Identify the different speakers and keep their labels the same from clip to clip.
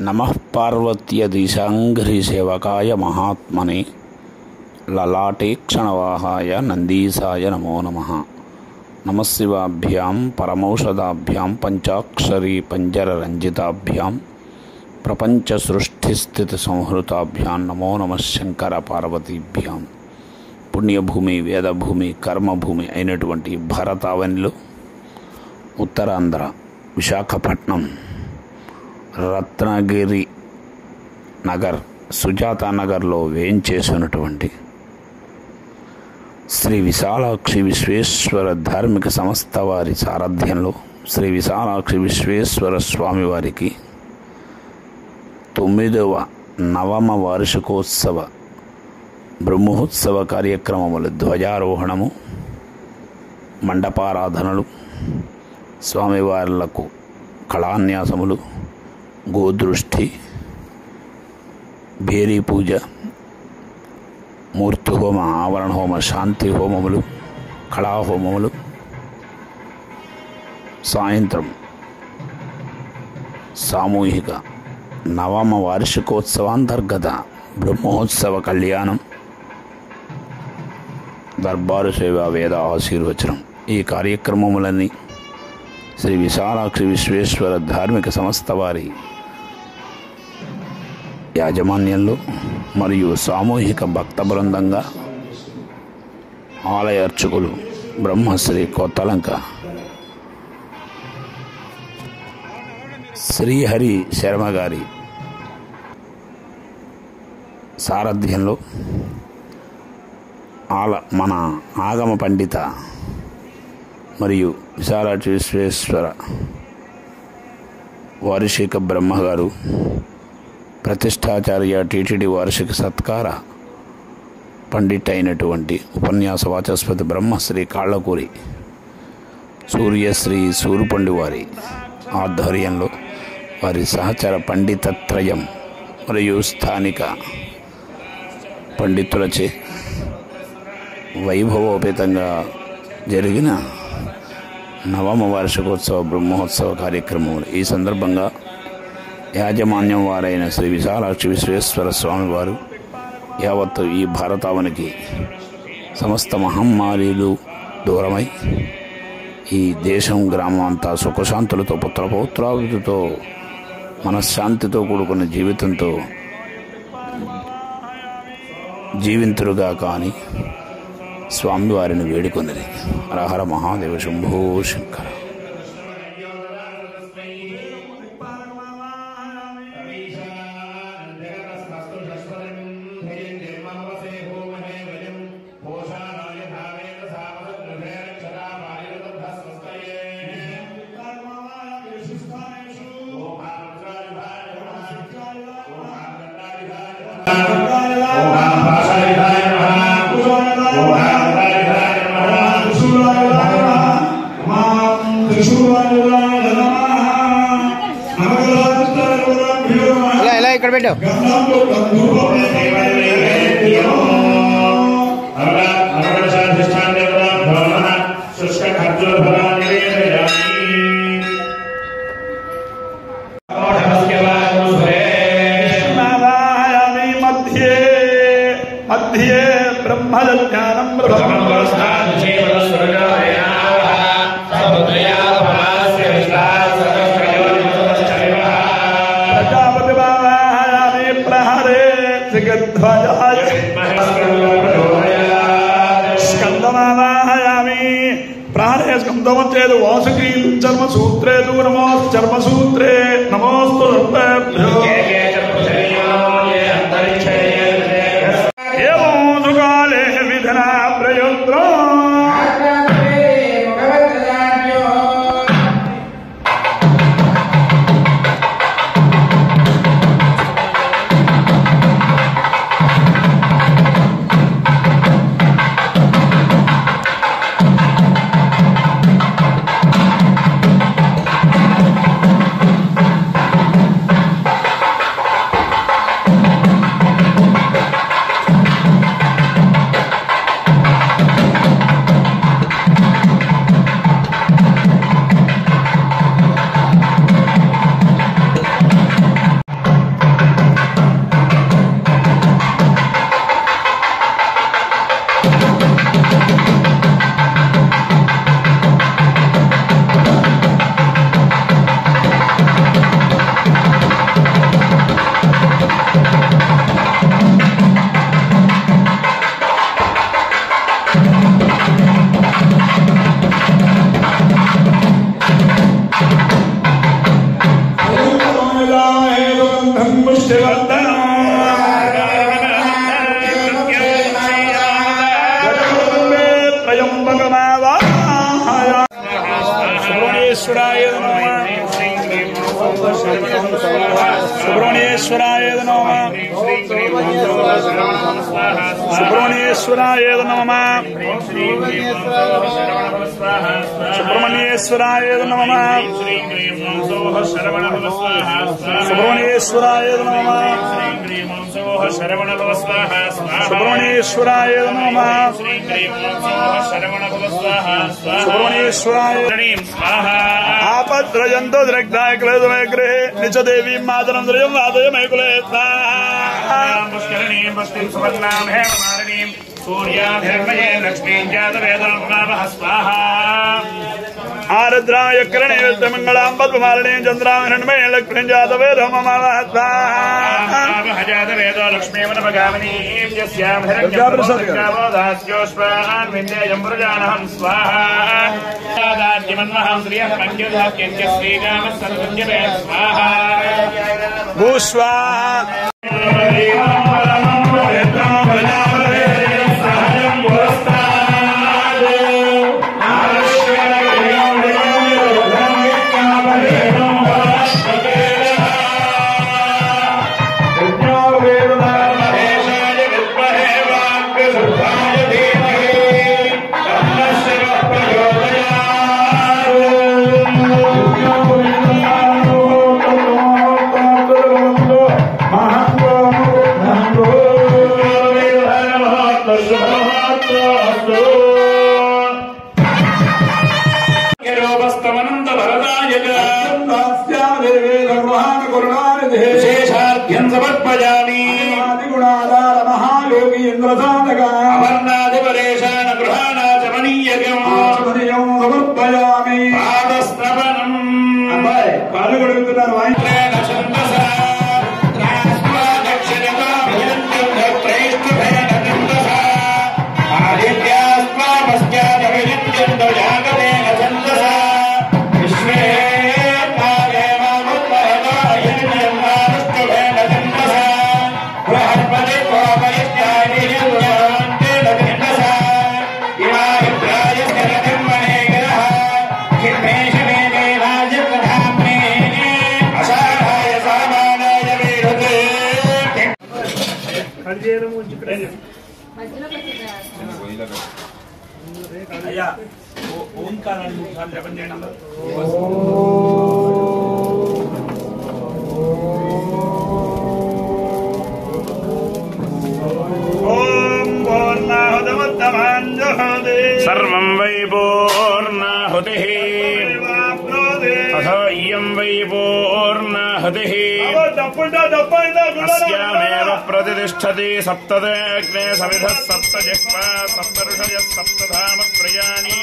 Speaker 1: नमः पार्वत्यधीशाङ्घ्रिसेवकाय महात्मने ललाटे क्षणवाहाय नन्दीसाय नमो नमः। नमः शिवाभ्यां परमौषधाभ्यां पंचाक्षरी पंजररंजिताभ्यां प्रपंचसृष्टिस्थितिसंहृताभ्यां नमो नमः शंकर पार्वतीभ्यां। పుణ్యభూమి వేదభూమి కర్మభూమి అయినటువంటి భారతావనిలో ఉత్తరాంధ్ర విశాఖపట్నం రత్నగిరి నగర్ సుజాతా నగర్లో వేయించేసినటువంటి శ్రీ విశాలాక్షి విశ్వేశ్వర ధార్మిక సంస్థ వారి సారథ్యంలో శ్రీ విశాలాక్షి విశ్వేశ్వర స్వామి వారికి 9వ నవమ వార్షికోత్సవ బ్రహ్మోత్సవ కార్యక్రమములు ధ్వజారోహణము, మండపారాధనలు, స్వామివార్లకు కళాన్యాసములు, గోదృష్టి, భేరీ పూజ, మూర్తి హోమ, ఆవరణ హోమ, శాంతి హోమములు, కళాహోమములు, సాయంత్రం సామూహిక నవమ వార్షికోత్సవాంతర్గత బ్రహ్మోత్సవ కళ్యాణం, దర్బారు సేవ, వేద ఆశీర్వచనం. ఈ కార్యక్రమములన్నీ శ్రీ విశాలాక్షి విశ్వేశ్వర ధార్మిక సంస్థ వారి యాజమాన్యంలో మరియు సామూహిక భక్త బృందంగా ఆలయ అర్చకులు బ్రహ్మశ్రీ కొత్తలంక శ్రీహరి శర్మ గారి సారథ్యంలో మన ఆగమ పండిత మరియు విశాలాక్షి విశ్వేశ్వర వార్షిక బ్రహ్మగారు ప్రతిష్టాచార్య టీటీడీ వార్షిక సత్కార పండిట్ అయినటువంటి ఉపన్యాస వాచస్పతి బ్రహ్మశ్రీ కాళ్ళకూరి సూర్యశ్రీ సూరుపండి వారి ఆధ్వర్యంలో వారి సహచర పండితత్రయం మరియు స్థానిక పండితులచే వైభవోపేతంగా జరిగిన నవమ వార్షికోత్సవ బ్రహ్మోత్సవ కార్యక్రమములు. ఈ సందర్భంగా యాజమాన్యం వారైన శ్రీ విశాలాక్షి విశ్వేశ్వర స్వామి వారు యావత్తు ఈ భారతావనికి సమస్త మహమ్మారీలు దూరమై ఈ దేశం గ్రామం అంతా సుఖశాంతులతో పుత్రపౌత్రాభివృద్ధితో మనశ్శాంతితో కూడుకున్న జీవితంతో జీవింతురుగా కానీ స్వామివారిని వేడుకొందిరి. హరహర మహాదేవ శంభో శంకర.
Speaker 2: ఇలా ఇక్కడ పెట్టు.
Speaker 3: మధ్యే బ్రహ్మజ్ఞానం ప్రజాపతివాయామి ప్రహరే స్కందమావాయామి ప్రహరే స్కందమచేదు వాసుకీ చర్మసూత్రే నమో చర్మసూత్రే నమోస్తు సర్వేభ్యో सुब्रह्मण्येश्वराय नमः सुब्रह्मण्येश्वराय नमः सुब्रह्मण्येश्वराय नमः सुब्रह्मण्येश्वराय नमः सुब्रह्मण्येश्वराय नमः सुब्रह्मण्येश्वराय नमः सुब्रह्मण्येश्वराय आपद्रजंतो द्रग्धाय क्लेदमय गृहे निच देवी मातरं द्रयं वादय मय कुले स्वाहा पुष्करणीं पुष्टिं सुवर्णां हेममालिनीं सूर्याभिर्मये लक्ष्मीं जातवेदं नमः स्वाहा आरद्राय करणे मंगलां पद्ममालिनीं चन्द्रां हिरण्मये लक्ष्मीं जातवेदं नमः स्वाहा जातवेदो लक्ष्मीं नमगामिनीं यस्यां हिरण्यप्रसद्योस्वान् विन्देयं प्रजानहं स्वाहा दाद्यमन्महं श्रियः पञ्चधाक्यस्य श्रीरामः सर्वज्ञवे स्वाहा भूस्वाहा
Speaker 4: विशेषार्थ्यं समर्पयामि
Speaker 3: गुणाधार महायोगी इंद्रसाधका
Speaker 4: अवर्णाधिपरेशान गृहाणाचमनीयकं
Speaker 3: समर्पयामि
Speaker 4: पादस्नवनम्
Speaker 3: కాలు కడుగుతున్నారు
Speaker 4: त्रैण छन्दसा त्रास्वा दक्षिणताभियन्तं त्रैष्ठभेन छन्दसा आदित्यास्त्वा पश्चादभियन्तं जागतेन छन्दसा विश्वे
Speaker 3: అయ్యా ఓంకారాన్ని 3 సార్లు జపం చేయండి అందరూ. ఓం పూర్ణాహుతమత్తమాంజహోదే
Speaker 4: सर्वं वै पूर्णाहुतिः अथो इयं वै पूर्णाहुतिः अस्यामेव प्रतिष्ठति सप्तदेऽग्ने सविधः सप्तजिह्वा सप्तऋषयः सप्तधाम प्रयाणि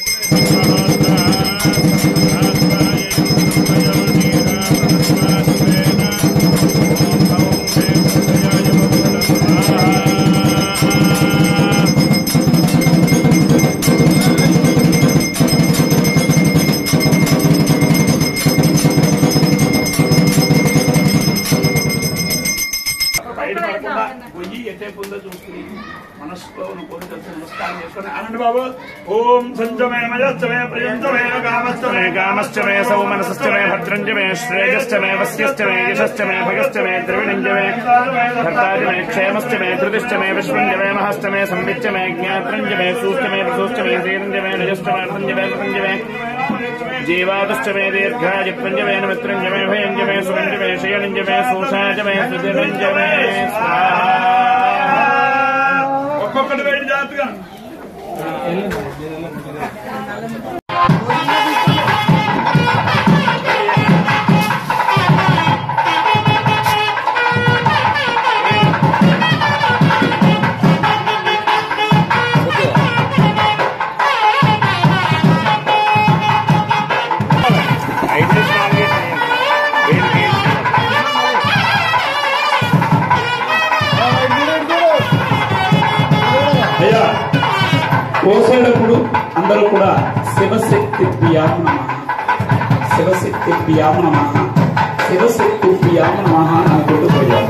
Speaker 3: आनंद बाबू ओम संजमे मजस्तमे प्रियंतमे कामस्तमे
Speaker 4: कामश्च मे सौमनसश्च मे भद्रञ्च मे श्रेयश्च मे वस्यश्च मे यशश्च मे भगश्च मे द्रविणञ्च मे भर्ताच मे क्षेमश्च मे धृतिश्च मे विश्वञ्च मे महश्च मे संविच्च मे ज्ञात्रञ्च मे सूश्च मे प्रसूश्च मे श्रीरञ्च मे नजश्च मे अर्थञ्च मे कृतञ्च मे जीवादश्च मे दीर्घायुत्वञ्च मे नमित्रञ्च मे भयञ्च मे सुरञ्च मे शयनञ्च मे सूषाच मे सुधिरञ्च मे स्वाहा
Speaker 3: ఒక్కొక్కటి వెయిట్ జాగ్రత్తగా
Speaker 5: పోసేటప్పుడు అందరూ కూడా శివశక్తి ప్రియామ నమః శివశక్తి ప్రియామ నమః శిరస్సు కుప్పియామ నమః అనుకుంటూ పోయారు.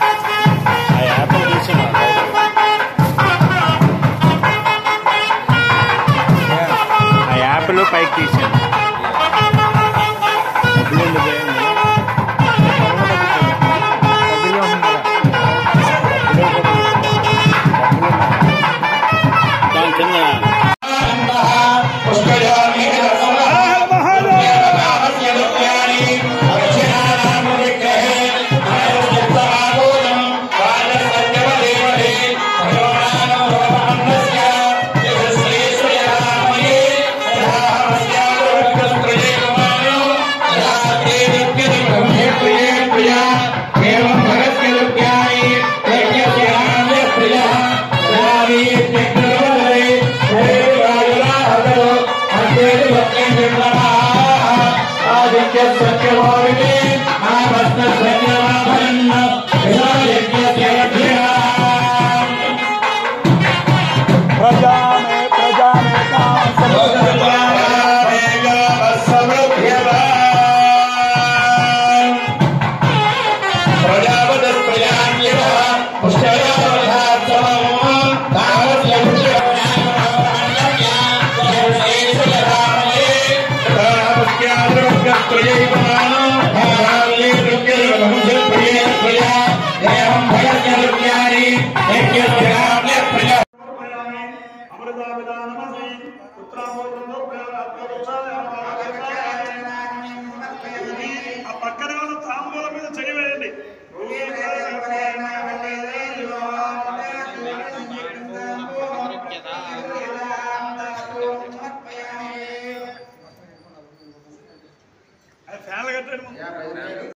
Speaker 4: ఆ యాప్లో పైకి తీసాను.
Speaker 3: అమృతామిదానమసి పుత్రామోదం